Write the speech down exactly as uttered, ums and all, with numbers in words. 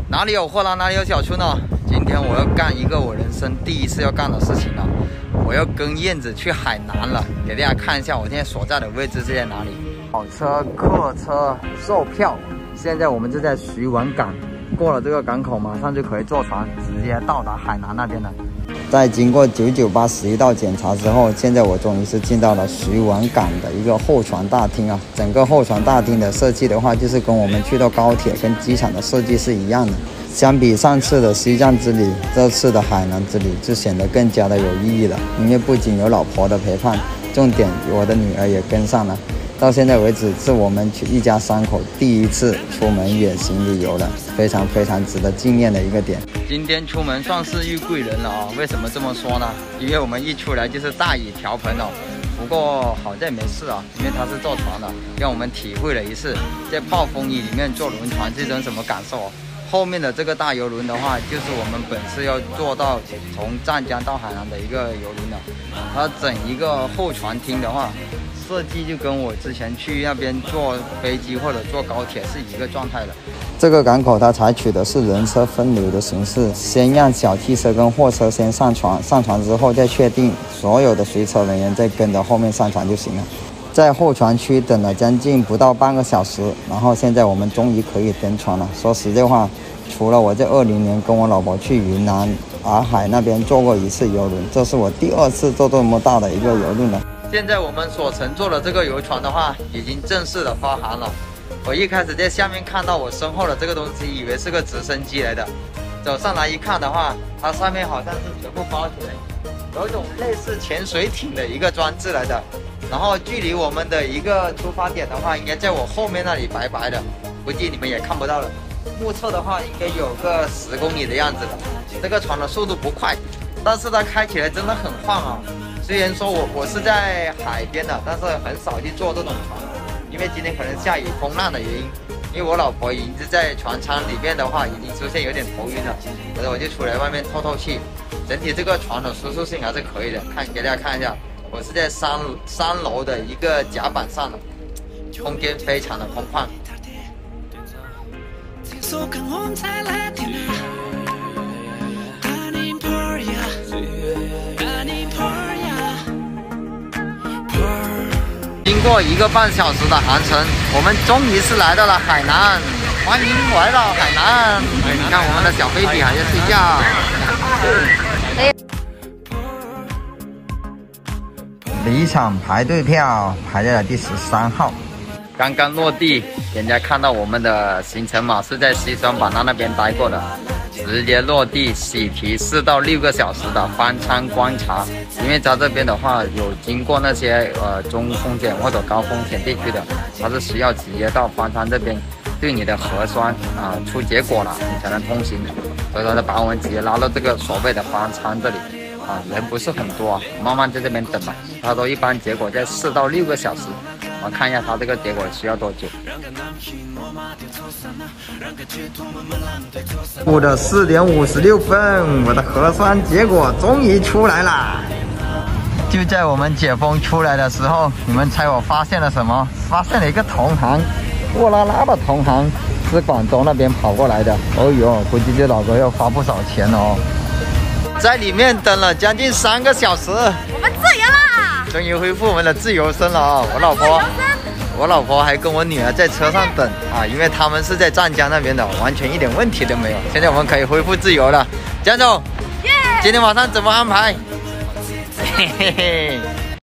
哪里有货郎，哪里有小春呢？今天我要干一个我人生第一次要干的事情了，我要跟燕子去海南了，给大家看一下我现在所在的位置是在哪里。跑车、客车、售票，现在我们就在徐闻港，过了这个港口，马上就可以坐船直接到达海南那边了。在经过九九八十一道检查之后，现在我终于是进到了徐闻港的一个候船大厅啊。整个候船大厅的设计的话，就是跟我们去到高铁跟机场的设计是一样的。相比上次的西藏之旅，这次的海南之旅就显得更加的有意义了。因为不仅有老婆的陪伴，重点我的女儿也跟上了。到现在为止，是我们一家三口第一次出门远行旅游了，非常非常值得纪念的一个点。今天出门算是遇贵人了啊！为什么这么说呢？因为我们一出来就是大雨瓢盆哦。不过好在没事啊，因为他是坐船的，让我们体会了一次在暴风雨里面坐轮船是种什么感受哦。后面的这个大游轮的话，就是我们本次要坐到从湛江到海南的一个游轮了。它整一个候船厅的话，设计就跟我之前去那边坐飞机或者坐高铁是一个状态的。这个港口它采取的是人车分流的形式，先让小汽车跟货车先上船，上船之后再确定所有的随车人员再跟着后面上船就行了。在候船区等了将近不到半个小时，然后现在我们终于可以登船了。说实在话，除了我在二零年跟我老婆去云南洱海那边坐过一次游轮，这是我第二次坐这么大的一个游轮了。现在我们所乘坐的这个游船的话，已经正式的发航了。我一开始在下面看到我身后的这个东西，以为是个直升机来的，走上来一看的话，它上面好像是全部包起来，有一种类似潜水艇的一个装置来的。然后距离我们的一个出发点的话，应该在我后面那里白白的，估计你们也看不到了。目测的话，应该有个十公里的样子了。这个船的速度不快，但是它开起来真的很晃啊。虽然说我我是在海边的，但是很少去坐这种船，因为今天可能下雨风浪的原因。因为我老婆已经是在船舱里面的话，已经出现有点头晕了，所以我就出来外面透透气。整体这个船的舒适性还是可以的，看给大家看一下。我是在三三楼的一个甲板上的，空间非常的空旷。经过一个半小时的航程，我们终于是来到了海南，欢迎来到海南。你看我们的小 baby 还在睡觉。离场排队票排在了第十三号，刚刚落地，人家看到我们的行程码是在西双版纳那边待过的，直接落地喜提四到六个小时的方舱观察。因为在这边的话，有经过那些呃中风险或者高风险地区的，它是需要直接到方舱这边对你的核酸啊、呃、出结果了，你才能通行。所以说，他把我们直接拉到这个所谓的方舱这里。啊，人不是很多啊，慢慢在这边等吧。他说一般结果在四到六个小时，我看一下他这个结果需要多久。我的四点五十六分，我的核酸结果终于出来了。就在我们解封出来的时候，你们猜我发现了什么？发现了一个同行，货拉拉的同行，是广州那边跑过来的。哦呦，估计这老哥要花不少钱哦。在里面等了将近三个小时， 我们自由啦！ 终于恢复我们的自由身了啊！我老婆，我老婆还跟我女儿在车上等啊，因为他们是在湛江那边的，完全一点问题都没有。现在我们可以恢复自由了，江总， yeah! 今天晚上怎么安排？嘿嘿嘿。